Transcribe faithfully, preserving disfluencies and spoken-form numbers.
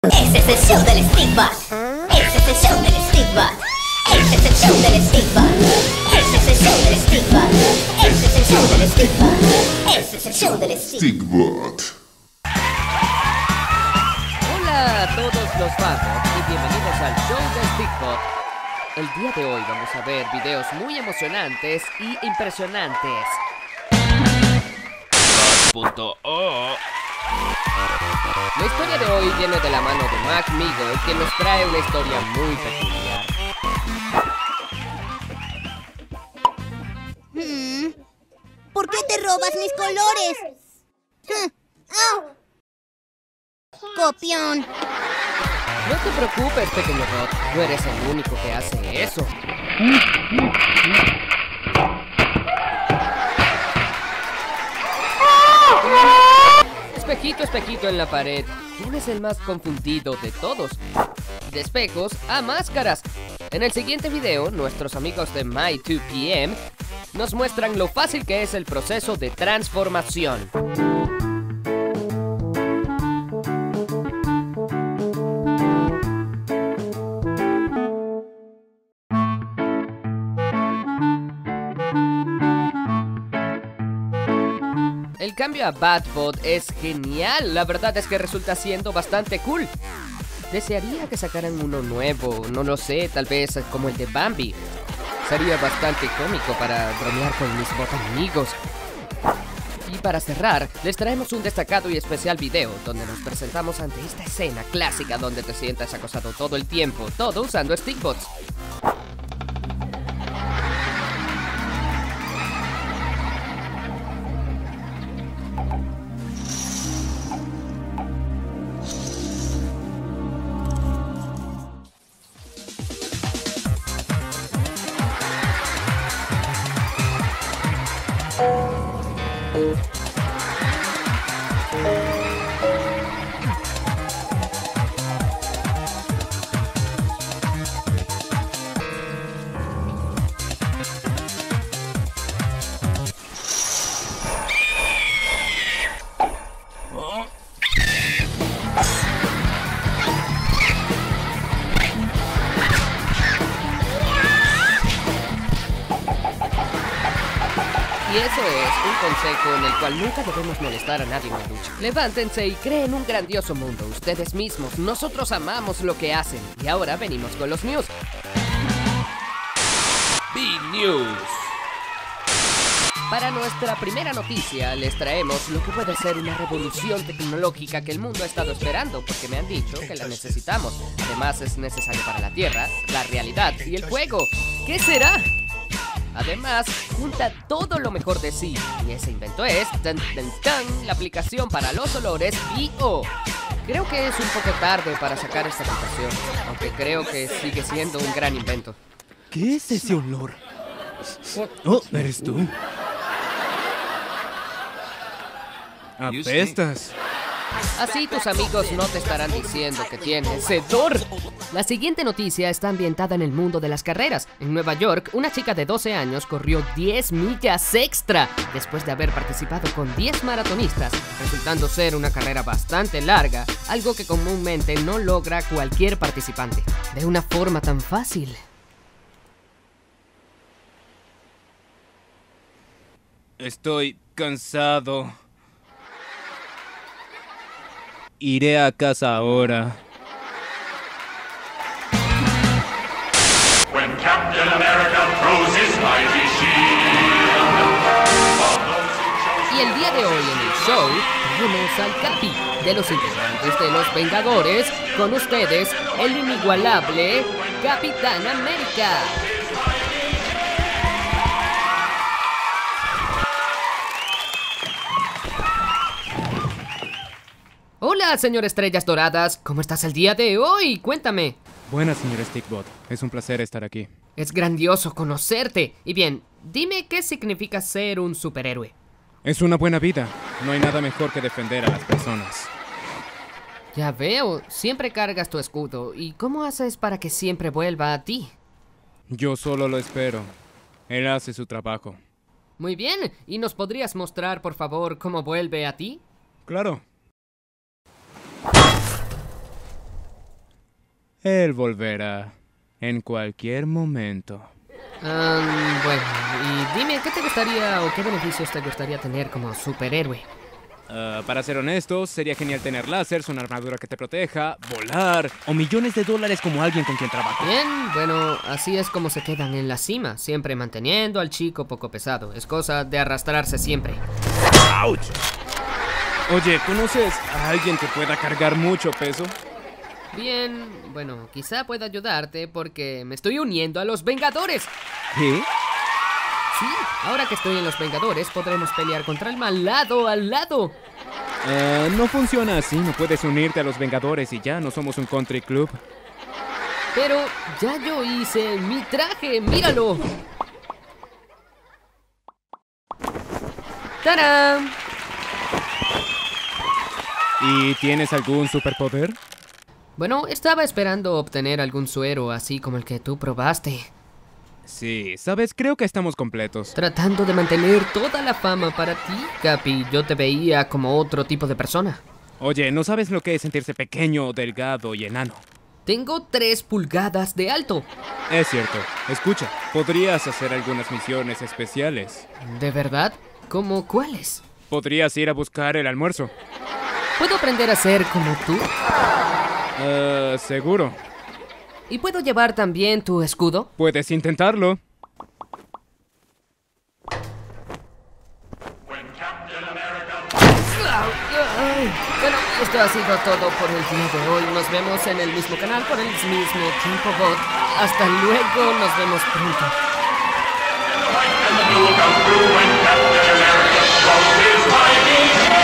Ese es el show del Stickbot. Ese es el show del Stickbot. Ese es el show del Stickbot. Ese es el show del Stickbot. Ese es el show del Stickbot. Ese es el show del Stickbot. Hola a todos los fans y bienvenidos al show del Stickbot. El día de hoy vamos a ver videos muy emocionantes y impresionantes. .oh. La historia de hoy viene de la mano de Mac Migo, que nos trae una historia muy peculiar. Hmm. ¿Por qué te robas mis colores? Hmm. ¡Oh! Copión. No te preocupes, pequeño Rod, no eres el único que hace eso. Espejito, espejito en la pared, ¿quién es el más confundido de todos? De espejos a máscaras. En el siguiente video, nuestros amigos de My two P M nos muestran lo fácil que es el proceso de transformación. El cambio a Batbot es genial, la verdad es que resulta siendo bastante cool. Desearía que sacaran uno nuevo, no lo sé, tal vez como el de Bambi. Sería bastante cómico para bromear con mis bot amigos. Y para cerrar, les traemos un destacado y especial video donde nos presentamos ante esta escena clásica donde te sientas acosado todo el tiempo, todo usando Stickbots. Y eso es un consejo en el cual nunca debemos molestar a nadie en la lucha. Levántense y creen un grandioso mundo ustedes mismos. Nosotros amamos lo que hacen. Y ahora venimos con los news. B-News. Para nuestra primera noticia les traemos lo que puede ser una revolución tecnológica que el mundo ha estado esperando, porque me han dicho que la necesitamos. Además es necesario para la Tierra, la realidad y el juego. ¿Qué será? Además, junta todo lo mejor de sí. Y ese invento es tan, tan, tan, la aplicación para los olores B O. Creo que es un poco tarde para sacar esta aplicación, aunque creo que sigue siendo un gran invento. ¿Qué es ese olor? Oh, ¿eres tú? Apestas. Así tus amigos no te estarán diciendo que tienes hedor. La siguiente noticia está ambientada en el mundo de las carreras. En Nueva York, una chica de doce años corrió diez millas extra después de haber participado con diez maratonistas, resultando ser una carrera bastante larga, algo que comúnmente no logra cualquier participante, de una forma tan fácil. Estoy cansado. Iré a casa ahora. When Captain America throws his mighty shield. Y el día de hoy en el show tenemos al Capi, de los integrantes de los Vengadores, con ustedes el inigualable Capitán América. Hola, señor Estrellas Doradas, ¿cómo estás el día de hoy? Cuéntame. Buenas, señor Stickbot, es un placer estar aquí. Es grandioso conocerte. Y bien, dime qué significa ser un superhéroe. Es una buena vida, no hay nada mejor que defender a las personas. Ya veo, siempre cargas tu escudo. ¿Y cómo haces para que siempre vuelva a ti? Yo solo lo espero, él hace su trabajo. Muy bien, ¿y nos podrías mostrar, por favor, cómo vuelve a ti? Claro. Él volverá en cualquier momento. Um, bueno, y dime, ¿qué te gustaría o qué beneficios te gustaría tener como superhéroe? Uh, para ser honestos, sería genial tener láseres, una armadura que te proteja, volar o millones de dólares como alguien con quien trabajas. Bien, bueno, así es como se quedan en la cima, siempre manteniendo al chico poco pesado. Es cosa de arrastrarse siempre. ¡Auch! Oye, ¿conoces a alguien que pueda cargar mucho peso? Bien, bueno, quizá pueda ayudarte porque me estoy uniendo a los Vengadores. ¿Qué? Sí, ahora que estoy en los Vengadores podremos pelear contra el mal lado al lado. Uh, no funciona así, no puedes unirte a los Vengadores y ya no somos un country club. Pero ya yo hice mi traje, míralo. ¡Tarán! ¿Y tienes algún superpoder? Bueno, estaba esperando obtener algún suero así como el que tú probaste. Sí, sabes, creo que estamos completos. Tratando de mantener toda la fama para ti, Capi, yo te veía como otro tipo de persona. Oye, ¿no sabes lo que es sentirse pequeño, delgado y enano? Tengo tres pulgadas de alto. Es cierto. Escucha, podrías hacer algunas misiones especiales. ¿De verdad? ¿Cómo cuáles? Podrías ir a buscar el almuerzo. ¿Puedo aprender a ser como tú? Uh, seguro. ¿Y puedo llevar también tu escudo? Puedes intentarlo. Bueno, esto ha sido todo por el día de hoy. Nos vemos en el mismo canal por el mismo tiempo bot. Hasta luego, nos vemos pronto. Come through when Captain America throws his mighty